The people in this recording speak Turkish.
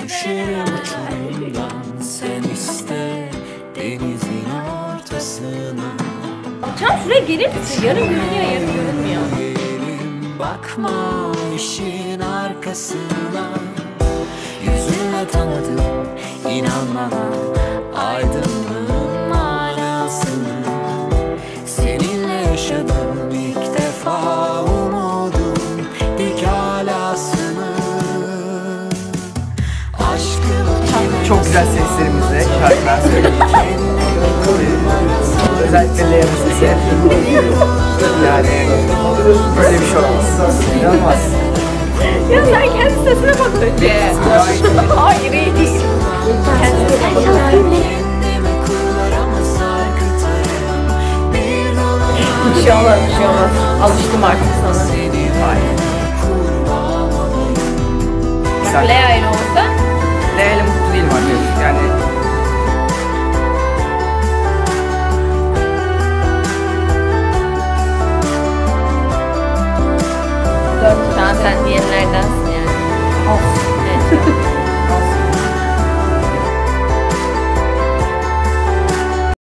Düşerim uçurumdan, sen iste denizin ortasına. Can şuraya gelir misin? Yarın görünüyor, yarın görünmüyor. Gelin bakma işin arkasına. Yüzünle tanıdım, inan bana aydınlığın manasını. Seninle yaşadım ilk defa umudum dik alasını. Aşkım Çok güzel seslerimizle şarkılar söyleyeceğim. Özellikle Leğen sesi. Yani böyle bir şey olmaz. İnanılmaz. Ya sen kendi sesine bak önce. Gayet